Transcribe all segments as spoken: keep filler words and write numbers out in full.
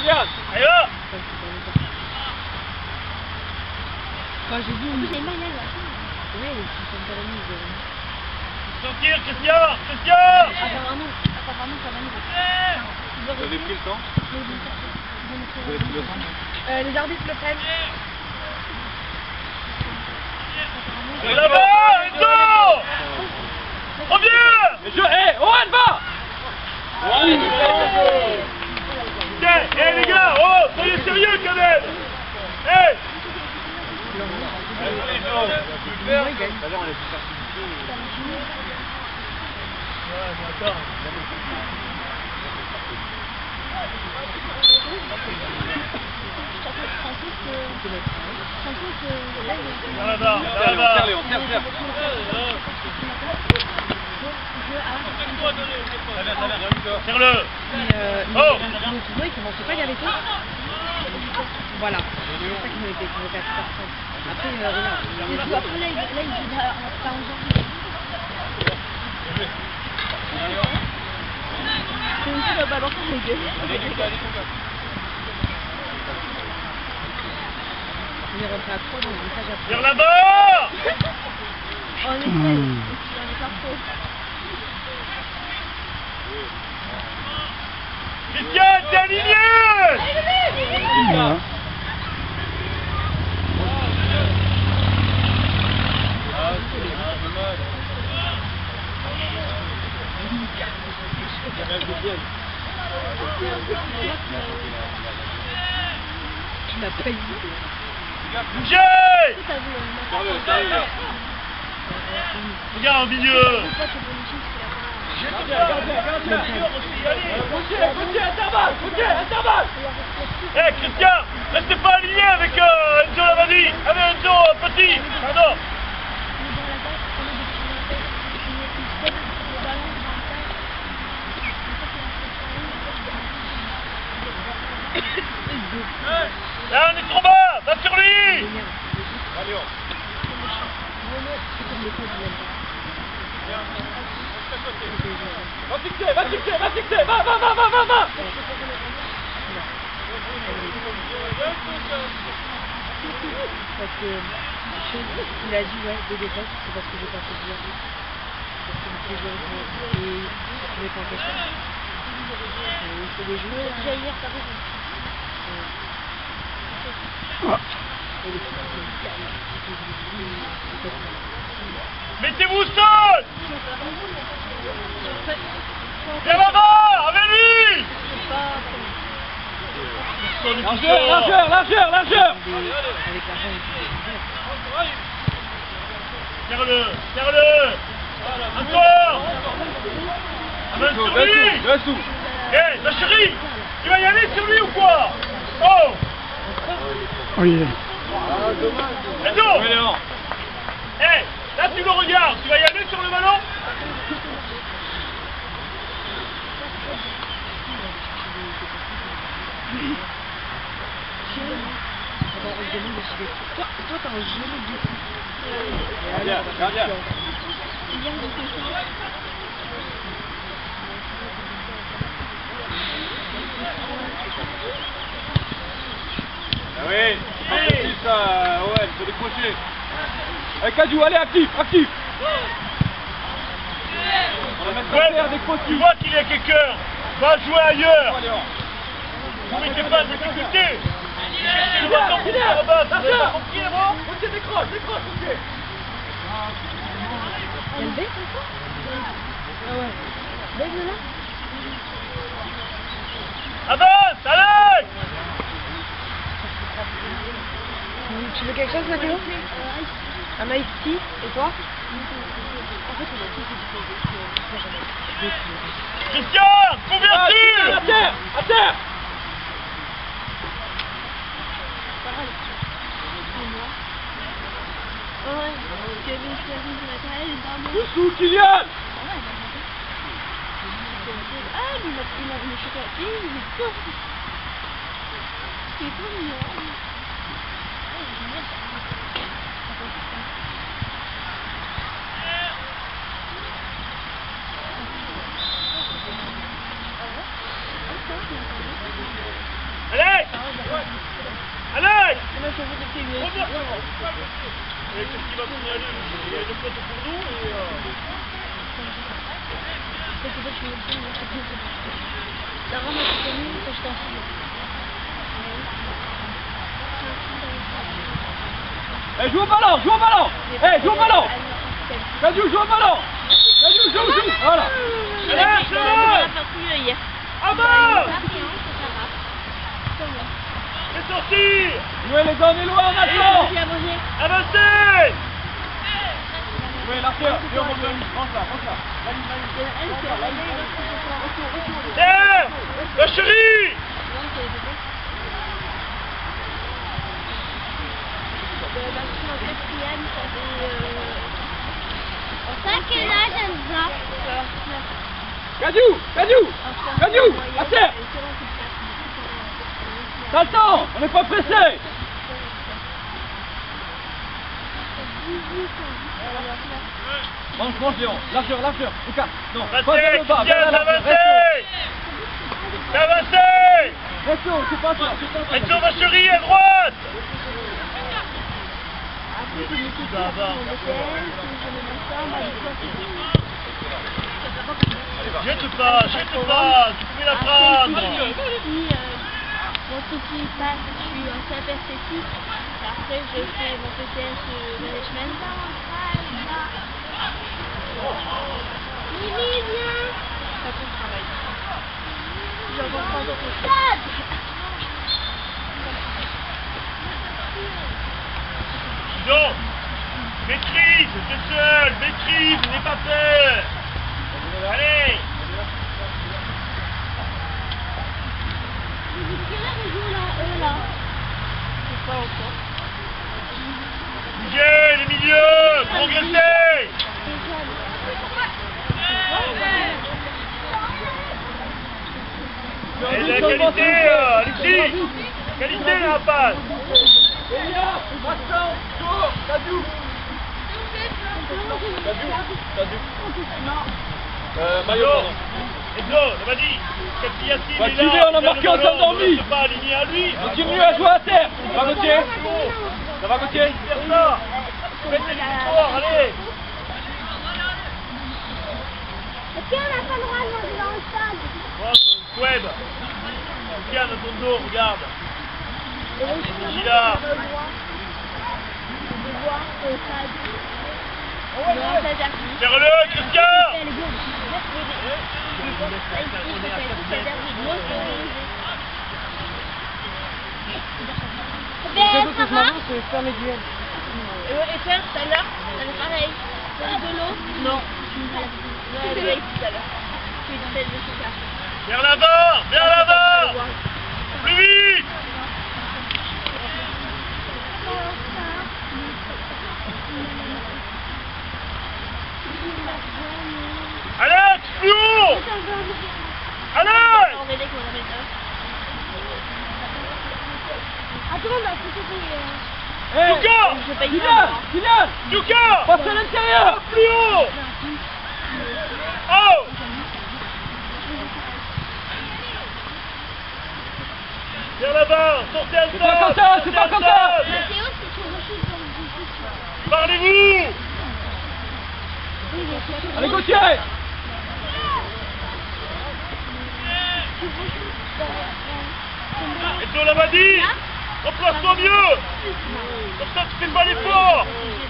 Kylian. Allez va. Enfin, j'ai dit, on est mal là. Ouais, ils sont pas la mise. Sortir, Christian. Christian. Apparemment, apparemment, ça va nous. Vous avez pris le temps? Vous avez pris le temps? Euh, les arbitres le prennent. Là-bas, Enzo. Reviens. Mais je... Hé, Owen, va. Tiens, hé les gars, oh, soyez sérieux quand même. Hé. Là-bas, là-bas. Serre-les, on serre, serre. Serre-le. Euh, Oh. le tournoi, il commençait pas, il y avait tout. Voilà. C'est ça qui m'avait fait quatre personnes. Après, euh, regarde. Il y a après, là, il là, il dit pas en janvier. C'est une fois le ballon pour les deux. On est rentré à trois dans une cage à trois. Vers là-bas. On est prêts. On est pas trop. Christian, t'es aligné. Voilà. Tu m'as pas eu. Bougez. Regarde au milieu. Eh Christian, restez pas aligné avec euh, Enzo Lavadi, avec Enzo euh, Petit, pardon. Là on est trop bas, va sur lui. Allez on. Va fixer, va fixer, va fixer, va, va, va, va, va, va. Parce que il a dit ouais, des défenses, c'est parce que j'ai pas fait bien. Parce que je joué et je n'ai pas fait ça. Il faut des joueurs. Déjà hier, t'as raison. Mettez-vous seul. Viens là-bas, avec lui. Largeur, largeur, largeur, largeur. Serre-le, serre-le. Encore. Avance sur lui. Dessous. Eh, ma chérie, tu vas y aller sur lui ou quoi? Oh. Oui. Enzo. Eh, là tu le regardes, tu vas y aller sur le ballon? Toi, toi t'as un genou de Gardien, gardien. Ah oui, c'est ça, ouais, il faut décrocher. Avec Adjou, allez, actif, actif. On va mettre Ouais, à terre, décroche. tu vois qu'il y a quelqu'un. Va jouer ailleurs. Vous mettez pas de difficulté. Cherchez le bâton pour faire la base. Vous avez pas compris, moi? Ok, décroche, décroche, ok. Elle baisse encore? Ah ouais. Baisse de là? Avance, allez. Tu veux quelque chose, Mathéo? Un iced tea, et toi? Christian, couverture. À terre, à terre. Dessous, Kylian. Ah, mais il a pris le chocolat. Il est top. C'est trop mignon. Allez, Alex! Moi, je veux que tu me Reviens. Et qu'est-ce qui va signaler? Il y a une faute pour nous et... Euh... Ça rend ma commune que je t'en fous. Eh, joue au ballon, joue au ballon. Eh, joue au ballon. Kadiou, joue au ballon. Kadiou, joue, joue. Voilà. Alex, On a Alex! pas fouillé hier. À bas! Fais sortir! Jouez les uns et loin, Nathan. J'ai abonné. Avancez! Jouez l'arrière, viens, on monte la ligne, range là, range là. La ligne, la ligne. Tiens! La chérie! Quel âge elle a? Kadiou, Kadiou, Kadiou, à terre. T'as le temps, on n'est pas pressé. Mange, mange Léon, largeur, largeur, Lucas, non, pas vers Avancez! le bas, vers Tiens, la largeur, avancez! Avancez! reste haut, c'est pas ça, c'est pas ça. Attention, ma chérie, à droite! Jette pas, jette pas, tu pouvais la prendre! Mon souci passe, je suis en C A P esthétique. Après, je fais mon P T S management. Mimi, viens! Pas ton travail. J'en vois pas d'autres choses. Non! Maîtrise, t'es seul, maîtrise, n'aie pas peur! Allez! Quelle heure ils jouent là, eux là? Je sais pas encore. Bougez, les milieux! Progressez! Et la qualité, euh, Alexis! Qualité, la passe! Elia, Maxence, Joe, Kadiou. Kadiou, Kadiou. Euh, Maillot, pardon. Enzo, on m'a dit, quand Yassine Bah, est Thierry, là, on a il a marqué, le on s'est ballon, endormi. on ne pas aligné à lui. Continue à jouer à terre. Ça va, Gauthier? Ça va, Gauthier? Faire ça. Faites des victoires, allez. Est-ce qu'on n'a pas le droit de manger dans le stade? Oh, Web. Tiens, dans ton dos, regarde. Gila. Serre-le, Christian. Le truc que je m'avance, c'est faire mes duels. Et faire tout à l'heure, c'était pareil. T'as de l'eau? Non. Ouais, elle est tout à l'heure. Tu es de chocolat. Vers l'avant, vers l'avant. Plus vite. Alex, plus haut. Alex. On va aider qu'on ramène ça. Attends, on a tout payé. Hey, Lucas. Je paye Kylian, Kylian, Lucas. passe à l'intérieur. Plus haut. Oh. Vers l'avant, sortez à le C'est pas comme ça, c'est pas comme ça. Mais Théo, c'est sur le chute dans le bus. Parlez-vous. Allez, Gauthier. Et tu l'as dit. Replace-toi mieux. Comme ça, tu fais pas l'effort.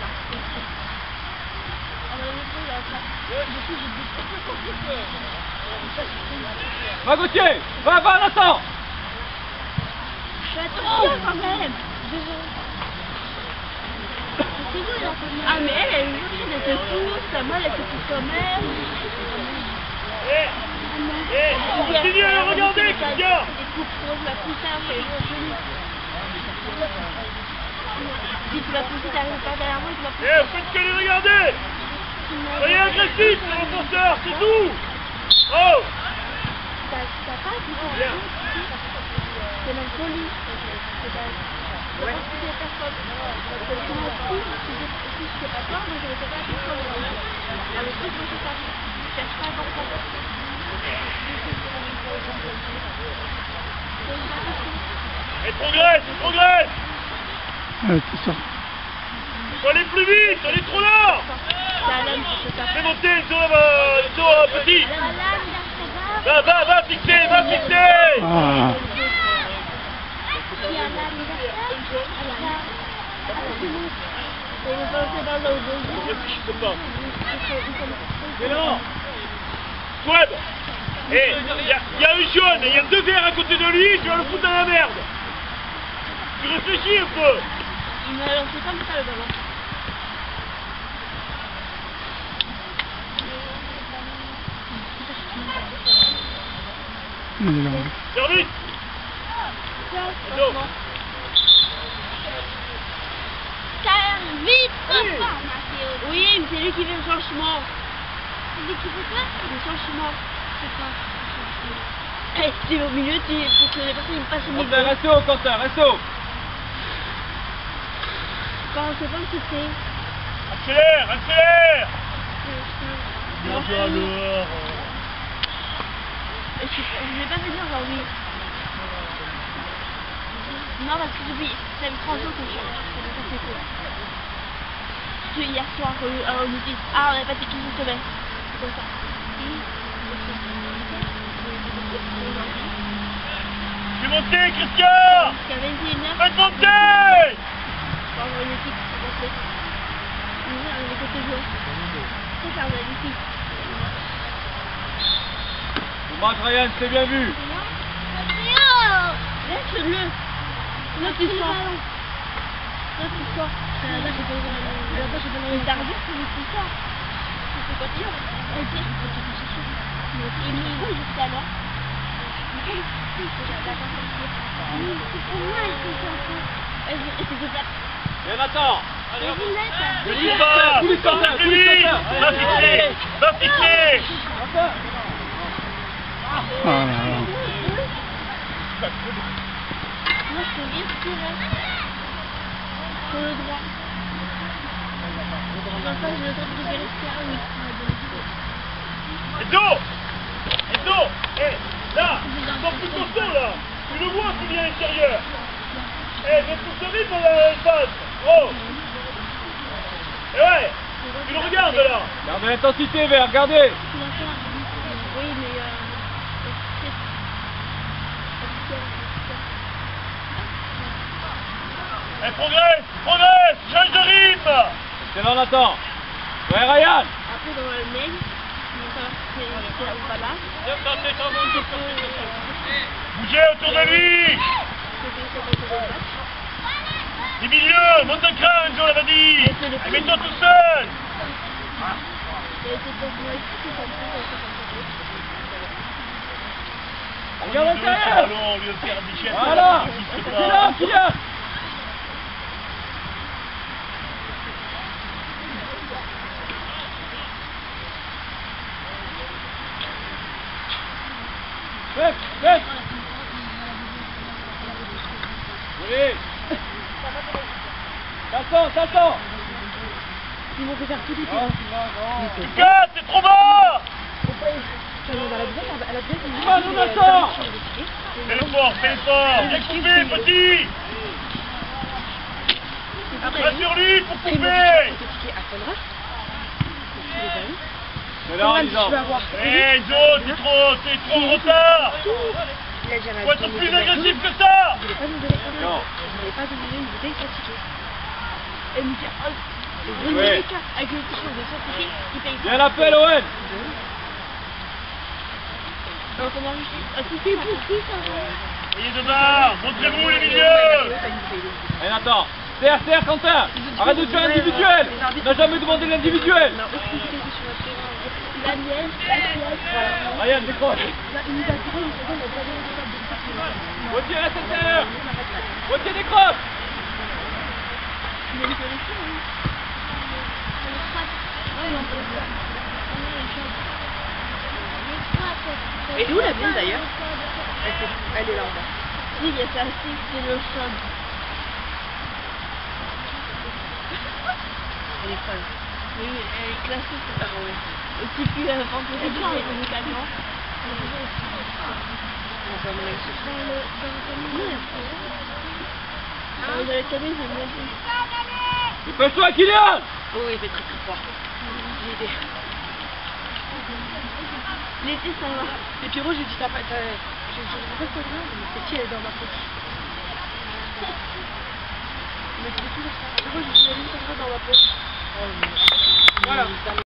Va, Gauthier. Va, va, Nathan. Fais attention quand même. Ah mais elle, elle, elle était pousse, moi elle était pousse quand même. Eh, eh, continue à le regarder, Christian. Des coupes roses, la pousse à moi, si tu vas pousser, t'arrives pas derrière moi, tu vas pousser. Eh, faites que les regarder. Soyez agressif, les renforceurs, c'est tout. Oh. T'as pas dit que Bien. c'est même poli. Ouais. Si c'est personne. Parce que moi aussi, si je si je fais pas toi, moi je ne fais pas personne. Avec tout, moi je fais pas. Je cherche pas à comprendre. Elle progresse, elle progresse. Ouais, c'est ça. Faut aller plus vite, on est trop là. C'est Alan qui se tape. Fais monter sur le sur le petit. Va, va, va fixer, va fixer. Ah, Réfléchissez pas. C'est là. Swab. Eh, il y, a- y a un jaune, il y a deux verts à côté de lui, tu vas le foutre dans la merde. Tu réfléchis un peu. Il m'a lancé comme ça le ballon. il est long. Service. Dos. Vite, oui, mais c'est lui qui fait le changement. C'est lui qui fait quoi? Le changement. C'est quoi? Eh, tu es au milieu, tu es pour que les personnes passent au milieu. Quentin, reste haut, Quentin, reste haut. Quand on sait pas ce que c'est. Accélère, accélère. Bien joué alors. Je je vais pas venir aujourd'hui. Non, parce que depuis, ça fait trois jours que je change. Ça fait quoi? Parce que hier soir, euh, alors, on nous dit, ah, on n'a pas d'équipe cette semaine. C'est comme ça. Fais monter, Christian. Jusqu'à vingt et une heures. Faites monter. Pour avoir une équipe, c'est passé. Nous, on est côté joueurs. C'est ça, on a une équipe. Dommage, Ryan, c'est bien vu. Laisse-le. Là, tu sors. Là, tu sors. Là, j'ai pas eu Là, j'ai pas eu le tardi, tu sors. C'est pas dur. Ok, je peux te faire chercher. Il est où jusqu'à là? C'est pour moi, il faut faire ça. Et Nathan. Ne dis pas. Tous les Quentin, tous les Vite. Quentin. Va fixer, va fixer. Ah là là. Moi, je peux bien tirer. Sur le droit. Enfin, je le tente de vérifier. Ah oui. Et dos. Et dos. Eh, là, sors plus ton dos là. Tu le vois qu'il est à l'extérieur. Eh, mets tout ce rythme dans l'espace. Oh. Et ouais, tu le regardes là. Gardez l'intensité, Vert, regardez. Oui, mais euh... Elle progresse, progresse, change de rythme. C'est là, Nathan. Ouais, Ryan. Après, dans le mail, on va savoir si c'est là ou pas là. Bougez autour de lui. Les milieux, monte un crâne, on l'avait dit. Et mets-toi tout seul. Regarde Le l'intérieur. ballon, lui faire un bichette. Voilà. C'est là, Kylian. Faites, faites. Oui. T'attends, t'attends. Ils vont te faire tout Non, non. Lucas, c'est trop bas. Tu vas dans la bière, à la bière, il Ah, non, attends. Fais l'effort, fais l'effort. Viens couper, petit. Rassure lui pour couper. C'est là, Lisa. Eh, Zo, t'es trop, t'es trop en retard. Il a déjà Faut être plus agressif que ça. Il voulait pas nous donner un Non. Il voulait pas nous donner une bouteille fatiguée. Et nous dire, oh, Ouais. le avec le t-shirt de son il paye Viens l'appel, Owen. Donc, on a juste... Ah, si, c'est petit, ça va. Ayez de barre, montrez-vous les milieux. Eh, Nathan. Terre, terre, Quentin. Arrête de faire l'individuel. On n'a jamais demandé l'individuel. Non, aucune idée sur la terrain. La mienne, la mienne. Voilà. Ryan, décroche. Là, il nous a tiré, il nous a donné la dernière étape de cette Gauthier, reste à l'intérieur. Gauthier, décroche. Il y a une solution, oui. On le frappe. Oui, on peut le faire. On a les choses. Les frappes. Et où la mienne d'ailleurs? Elle est- Elle est là en bas. Si, il y a ça aussi, c'est le sol. Elle est folle. Oui, elle est classique. Ah ouais. Et puis, puis, euh, vendredi, c'est le camion. On va m'en aller chercher. Dans le, dans le camion, il y a Dans les cabines, j'ai bien vu. Dépêche-toi, Kylian! Oh, il fait très très fort. J'ai aidé. L'été, ça va. Et Pierrot, je lui dis, t'as pas. Je ne sais pas quoi dire, mais c'est qui elle est dans ma poche. Mais c'est toujours ça. Pierrot, je lui dis, elle est dans ma poche. Voilà.